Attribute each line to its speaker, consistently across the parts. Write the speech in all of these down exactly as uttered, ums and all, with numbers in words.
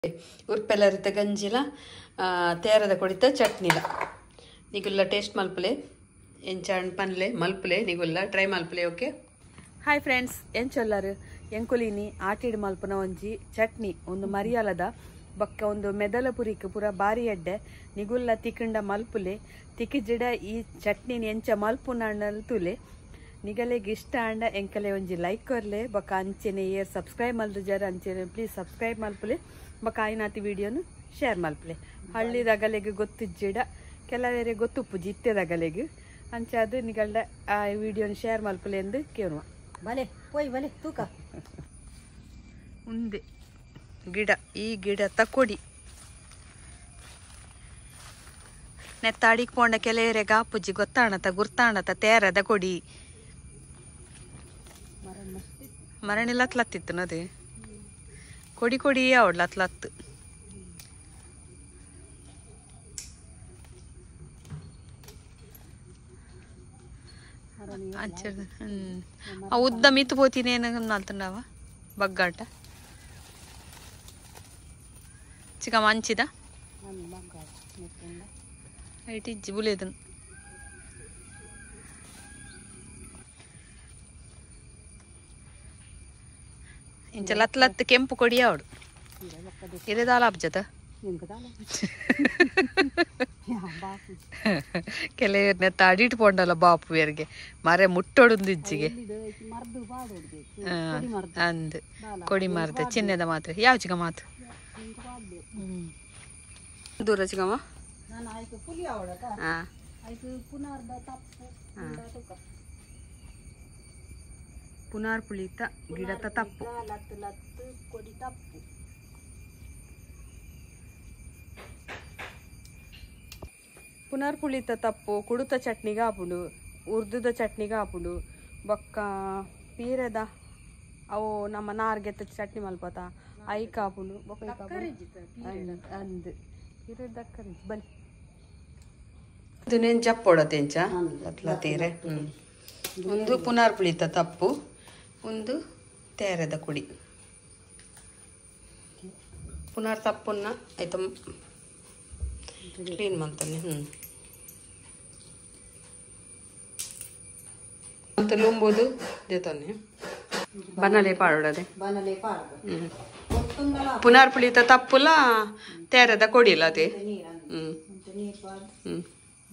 Speaker 1: ಉರ್ಪೆಲ್ಲರಿತ ಗಂಜಿಲ ತೇರದ ಕೊಡಿತ ಚಟ್ನಿಲ ನಿಗುಲ್ಲ ಟೇಸ್ಟ್ ಮಲ್ಪಲೆ ಎಂಚಾಣ್ ಪನ್ಲೆ ಮಲ್ಪಲೆ ನಿಗುಲ್ಲ ಟ್ರೈ ಮಲ್ಪಲೆ ಓಕೆ. ಹಾಯ್ ಫ್ರೆಂಡ್ಸ್, ಎಂಚೊಲ್ಲರು ಎಂಕುಲಿನಿ ಆಟಿಡ್ ಮಲ್ಪನ ಒಂಜಿ ಚಟ್ನಿ ಒಂದು ಮರಿಯಾಲದ ಬಕ್ಕ ಒಂದು ಮೆದಲ ಪುರಿಕ್ ಪೂರ ಬಾರಿ ಎಡ್ಡೆ ನಿಗುಲ್ಲ ತಿಕ್ಕಂಡ ಮಲ್ಪುಲೆ ತಿಕ್ಕಿಜಿಡ ಈ ಚಟ್ನಿನ ಎಂಚ ಮಲ್ಪುನಲ್ ತುಲೆ ನಿಗಲೆಗೆ ಇಷ್ಟ ಅಂಡ ಎಂಕಲೆ ಒಂಜಿ ಲೈಕ್ ಕೊರ್ಲೆ ಬಕ್ಕ ಅಂಚೆನೆ ಏರ್ ಸಬ್ಸ್ಕ್ರೈಬ್ ಮಲ್ದು ಜರ ಅಂಚೆನೆ ಪ್ಲೀಸ್ ಸಬ್ಸ್ಕ್ರೈಬ್ ಮಲ್ಪಲೆ ಬಕ್ಕ ಆಯ್ನಾತಿ ವಿಡಿಯೋನು ಶೇರ್ ಮಲ್ಪಲೆ. ಹಳ್ಳಿದಗಲೆಗೆ ಗೊತ್ತಿಜ್ಜಿಡ ಕೆಲವರಿಗೆ ಗೊತ್ತುಪ್ಪು ಜಿತ್ತೆದಗಲೆಗೆ ಅಂಚೆ ಅದು ನಿಗಲ್ಡ ಆ ವಿಡಿಯೋನ ಶೇರ್ ಮಲ್ಪಲೆ ಎಂದು ಕೇಳುವ ಬಲೆ ಪೋಯ್ ಬಲೆ ತೂಕ ಉಂದೆ ಗಿಡ ಈ ಗಿಡ ತಕ್ಕೊಡಿ ನೆತ್ತಾಡಿಕ್ ಪೋಂಡ ಕೆಲವರೆ ಗಾಪುಜಿ ಗೊತ್ತಾಣತ ಗುರ್ತಾಣತ ತೇರದ ಕೊಡಿ ಮರಣಿಲ್ಲ ಹತ್ಲತ್ತಿತ್ತು ನದಿ ಕೊಡಿ ಕೊಡಿ ಅವಡ್ಲ ಹತ್ಲತ್ತು ಹ್ಮ್ ಉದ್ದ ಮಿತ್ತು పోతీనే నల్తున్నావ బగ్గాట చిక మంచిదా అయితే జిబులేదు ఇంచ లత్ లత్ ಕೆಂಪು ಕೊಡಿ ಅವಡು ಇರೆದಾಲ ಅಬ್ಜದ ಕೆಲವ್ರನ್ನ ತಾಡಿಟ್ ಪೋಂಡಲ್ಲ ಬಾಪು ಬೇರ್ಗೆ ಮರೆ ಮುಟ್ಟೊಡುಂದು ಇಜ್ಜಿಗೆ ಅಂದ್ ಕೊಡಿ ಮಾರ್ದೆ ಚಿನ್ನದ ಮಾತ್ರ ಯಾವ ಚಿಕ್ಕ ಮಾತು ದೂರ ಚಿಕ್ಕಮ್ಮ ಪುನಾರ್ ಪುಳಿತ ಗಿಡತ ತಪ್ಪು ಪುನರ್ ಪುಳಿತ ತಪ್ಪು ಕುಡುತ ಚಟ್ನಿಗೆ ಹಾಪುಂಡು ಉರ್ದುದ ಚಟ್ನಿಗೆ ಹಾಪುಂಡು ಬೊಕ್ಕ ಪೀರೆದ ಅವು ನಮ್ಮ ನಾರ್ಗೆತ್ತ ಚಟ್ನಿ ಮಲ್ಪತ ಐಕ್ ಹಾಪುಂಡು ಅಂದ್ ಪೀರೆ ದಕ್ಕರಿ ಬಲಿ ಇದು ನೆಂಚ ಪೊಡತೆಂಚ ತೀರೆ ಹ್ಮ್ ಒಂದು ಪುನರ್ ಪುಳಿತ ತಪ್ಪು ಒಂದು ತೇರದ ಕುಡಿ ಪುನರ್ ತಪ್ಪನ್ನ ಆಯ್ತು ಕ್ಲೀನ್ ಮಾಡ್ತಾನೆ ಹ್ಮ್ ಮತ್ತೆ ಲುಂಬುದು ದೇತಾನೆ ಬನಲೆ ಪಾಡೋದೆ ಹ್ಮ್ ಪುನರ್ ಪುಳಿತ ತಪ್ಪುಲ ತೇರದ ಕೊಡಿಲ್ಲ ಅದೇ ಹ್ಮ್ ಹ್ಮ್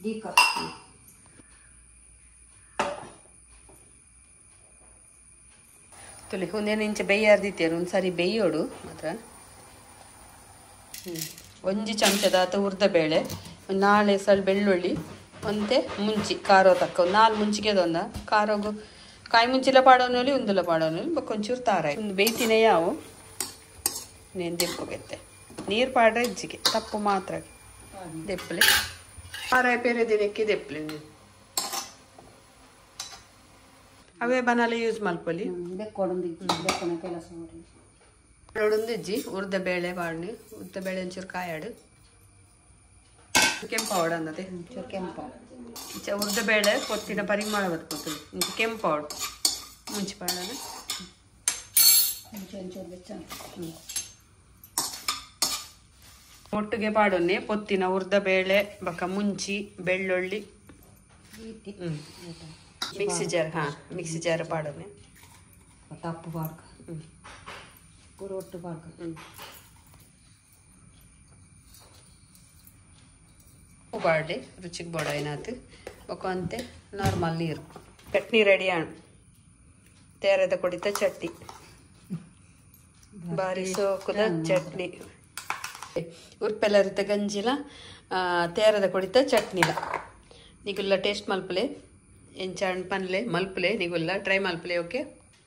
Speaker 1: ತುಳಿ ಒಂದೇನು ಇಂಚ ಬೇಯ್ಯಾರ್ದಿತ್ತೇನು ಒಂದು ಸರಿ ಬೇಯೋಡು ಮಾತ್ರ ಹ್ಞೂ ಒಂಜಿ ಚಮಚದ ಅಥವಾ ಉರ್ದ ಬೇಳೆ ನಾಳೆ ಸಲ ಬೆಳ್ಳುಳ್ಳಿ ಒಂತೆ ಮುಂಚಿ ಖಾರ ತಕ್ಕ ಒಂದು ನಾಲ್ಕು ಮುಂಚಿಗೆ ಅದೊಂದ ಖಾರೋಗು ಕಾಯಿ ಮುಂಚಿಲ ಪಾಡೋನಲ್ಲಿ ಒಂದುಲ ಪಾಡೋನಲ್ಲಿ ಬಕ್ಕೊಂಚೂರು ತಾರ ಒಂದು ಬೇಯ್ತಿನ ಯಾವು ನೇನು ದೆಪ್ಪುಗೆತ್ತೆ ನೀರು ಪಾಡ್ರೆ ಇಜ್ಜಿಗೆ ತಪ್ಪು ಮಾತ್ರ ದೆಪ್ಪಲೆ ಖಾರ ಬೇರೆ ದಿನಕ್ಕೆ ದೆಪ್ಪಲೆ ನೀವು ಅವೇ ಬನಾಲೆ ಯೂಸ್ ಮಲ್ಪಲಿ ಬೆಕ್ಕೊಡೊಂದಿಜ್ಜಿ ಉರ್ದ ಬೇಳೆ ಬಾಣಿ ಉದ್ದ ಬೇಳೆ ಒಂಚೂರು ಕಾಯಾಡು ಕೆಂಪು ಅವಡು ಅನ್ನದೆ ಕೆಂಪು ಇಂಚ ಉರ್ದ ಬೇಳೆ ಕೊತ್ತಿನ ಪರಿಮಳ ಬದುಕೋತದೆ ಇಂಚ ಕೆಂಪು ಅವಡು ಮುಂಚೆ ಪಾಡೋದು ಒಟ್ಟಿಗೆ ಪಾಡೋನೆ ಪೊತ್ತಿನ ಉರ್ದ ಬೇಳೆ ಬಕ್ಕ ಮುಂಚಿ ಬೆಳ್ಳುಳ್ಳಿ ಹ್ಞೂ ಮಿಕ್ಸಿ ಜಾರ್ ಹಾಂ ಮಿಕ್ಸಿ ಜಾರ್ ಪಾಡೋನೆ ತಪ್ಪು ಪಾಡ್ಕ ಹ್ಞೂ ಒಟ್ಟು ಪಾಡ್ಕ ಹ್ಞೂ ಉಪ್ಪು ಪಾಡಲಿ ರುಚಿಗೆ ಬೋಡ ಏನಾಯ್ತು ಬೊಕ್ಕಂತೆ ನಾರ್ಮಲ್ ನೀರು ಚಟ್ನಿ ರೆಡಿ ಆಣು ತೇರದ ಕೊಡಿತ ಚಟ್ನಿ ಬಾರಿ ಸೋಕುದ ಚಟ್ನಿ ಉರ್ಪೆಲ್ಲರಿತ ಗಂಜಿಲ ತೇರದ ಕೊಡಿತ ಚಟ್ನಿಲ ನಿಗುಲ್ಲ ಟೇಸ್ಟ್ ಮಲ್ಪಲೆ ಎಂಚಾಣ್ ಪನ್ಲೆ ಮಲ್ಪಲೆ ನಿಗುಲ್ಲ ಟ್ರೈ ಮಲ್ಪಲೆ ಓಕೆ.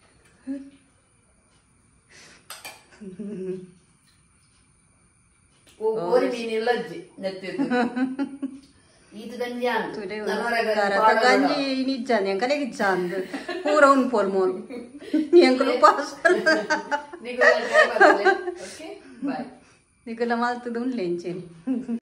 Speaker 2: పూర ఉన్ పోల్మోలు ఎంకులు పాస్ నిగుల మల్తదు లేంచేని